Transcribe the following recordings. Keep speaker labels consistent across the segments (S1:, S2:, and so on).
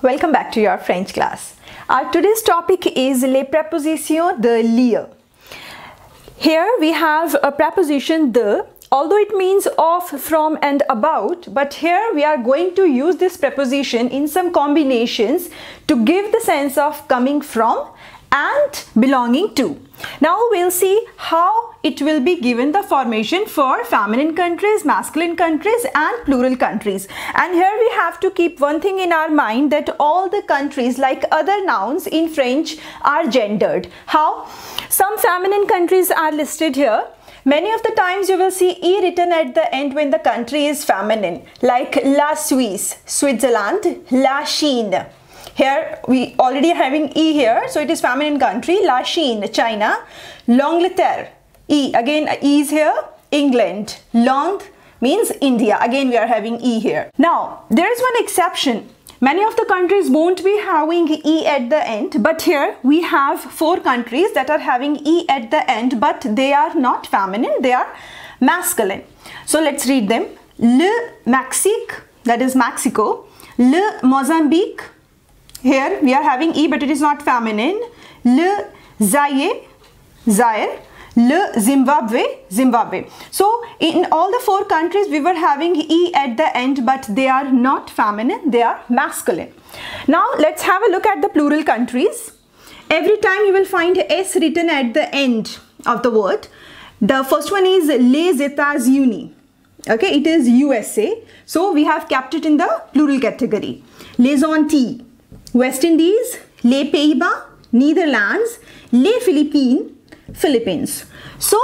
S1: Welcome back to your French class. Our today's topic is les prépositions de lieu. Here we have a preposition de, although it means of, from and about, but here we are going to use this preposition in some combinations to give the sense of coming from and belonging to. Now we'll see how it will be given the formation for feminine countries, masculine countries and plural countries. And here we have to keep one thing in our mind, that all the countries, like other nouns in French, are gendered. How? Some feminine countries are listed here. Many of the times you will see E written at the end when the country is feminine, like La Suisse, Switzerland, La Chine. Here we already having E here, so it is feminine country. La Chine, China. L'Angleterre, E, again E is here. England. Londres means India, again we are having E here. Now there is one exception. Many of the countries won't be having E at the end, but here we have 4 countries that are having E at the end, but they are not feminine, they are masculine. So let's read them. Le Mexique, that is Mexico. Le Mozambique, here we are having E but it is not feminine. Le Zaire, Zaire. Le Zimbabwe, Zimbabwe. So in all the 4 countries we were having E at the end, but they are not feminine, they are masculine. Now let's have a look at the plural countries. Every time you will find S written at the end of the word. The first one is les États-Unis. Okay, it is USA. So we have kept it in the plural category. Les Antilles, West Indies, les Pays-Bas, Netherlands, les Philippines, Philippines. So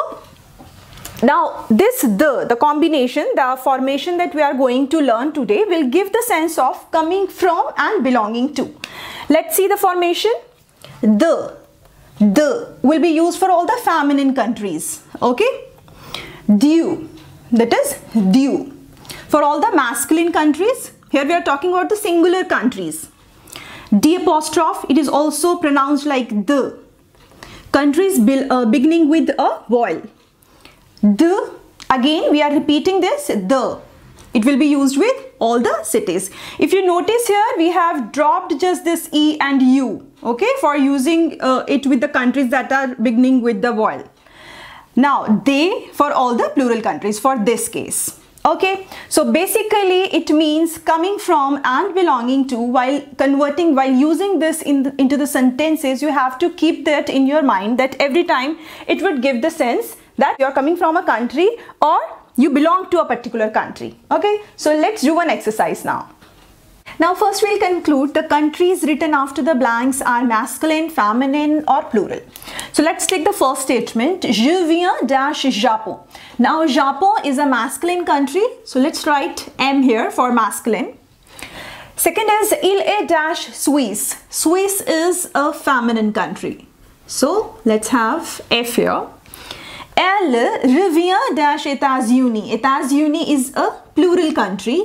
S1: now this the combination, the formation that we are going to learn today will give the sense of coming from and belonging to. Let's see the formation. The will be used for all the feminine countries. Okay. Du, that is due for all the masculine countries. Here we are talking about the singular countries. D apostrophe, it is also pronounced like the. Countries beginning with a vowel. The, again we are repeating this, the. It will be used with all the cities. If you notice here, we have dropped just this E and U, okay, for using it with the countries that are beginning with the vowel. Now, they for all the plural countries for this case. Okay, so basically it means coming from and belonging to. While using this into the sentences, you have to keep that in your mind, that every time it would give the sense that you are coming from a country or you belong to a particular country. Okay, so let's do one exercise now. Now first we'll conclude the countries written after the blanks are masculine, feminine or plural. So let's take the first statement. Je viens dash Japon. Now Japon is a masculine country, so let's write M here for masculine. Second is il est dash Suisse. Swiss is a feminine country, so let's have F here. Elle revient dash États-Unis. États-Unis is a plural country.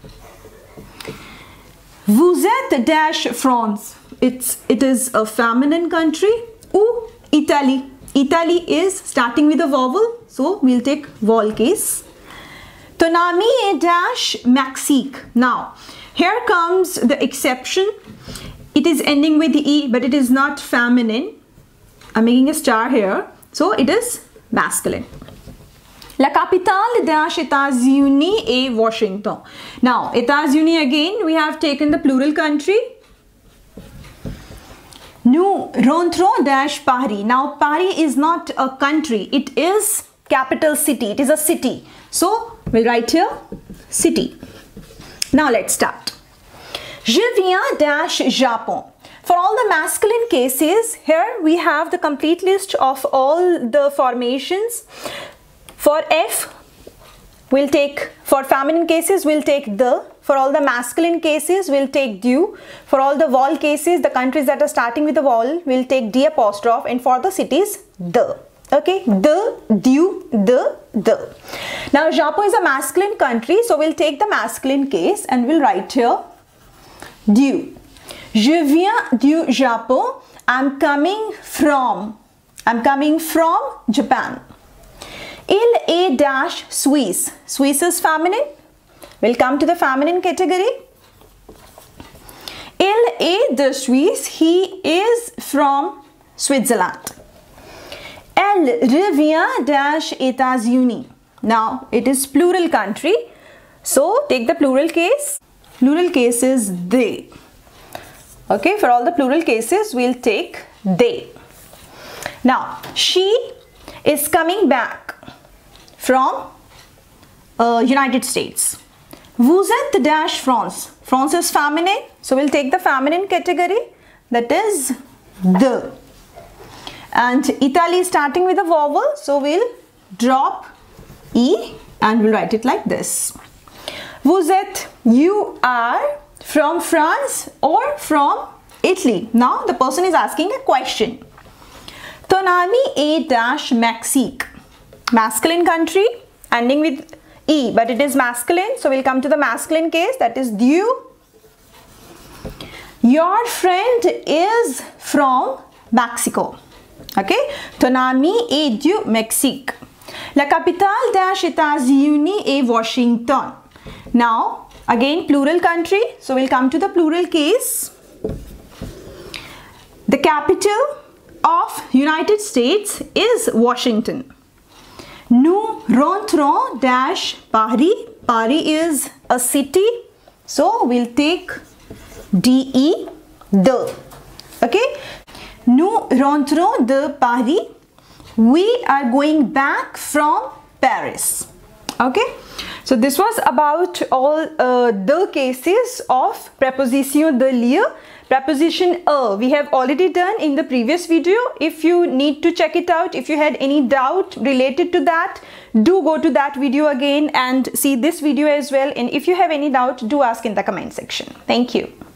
S1: Vous êtes dash France. It is a feminine country. Ou Italy. Italy is starting with a vowel, so we'll take vowel case. Ton ami est dash Mexique. Now here comes the exception. It is ending with E but it is not feminine. I'm making a star here, so it is masculine. La capitale dash États-Unis est Washington. Now États-Unis, again we have taken the plural country. Nous rentrons dash Paris. Now Paris is not a country, it is capital city, it is a city. So we'll write here city. Now let's start. Je viens dash Japon. For all the masculine cases, here we have the complete list of all the formations. For F, we'll take, for feminine cases, we'll take the. For all the masculine cases, we'll take du. For all the vowel cases, the countries that are starting with the vowel, we'll take D apostrophe. And for the cities, the. Okay, the, du, the. Now, Japon is a masculine country, so we'll take the masculine case and we'll write here du. Je viens du Japon. I'm coming from Japan. Il est dash Suisse. Suisse is feminine. We'll come to the feminine category. Il est de Suisse. He is from Switzerland. Elle revient des États-Unis. Now it is plural country. So take the plural case. Plural case is they. Okay, for all the plural cases, we'll take they. Now, she is coming back from United States. Vous êtes dash France. France is feminine, so we'll take the feminine category, that is the. And Italy is starting with a vowel, so we'll drop E and we'll write it like this. Vous êtes, you are from France or from Italy. Now the person is asking a question. Ton ami est dash Mexique. Masculine country ending with E, but it is masculine, so we'll come to the masculine case, that is you. Your friend is from Mexico. Okay, ton ami est du Mexique. La capitale des États-Unis est Washington. Now again plural country, so we'll come to the plural case. The capital of United States is Washington. Nous rentrons dash Paris. Paris is a city, so we'll take DE, the. Okay, nous rentrons de Paris. We are going back from Paris. Okay, so this was about all the cases of preposition de lieu. Preposition a we have already done in the previous video. If you need to check it out, if you had any doubt related to that, do go to that video again and see this video as well. And if you have any doubt, do ask in the comment section. Thank you.